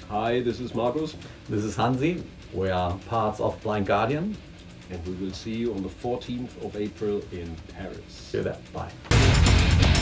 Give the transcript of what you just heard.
Hi, this is Markus. This is Hansi. We are parts of Blind Guardian. And we will see you on the 14th of April in Paris. See you there. Bye.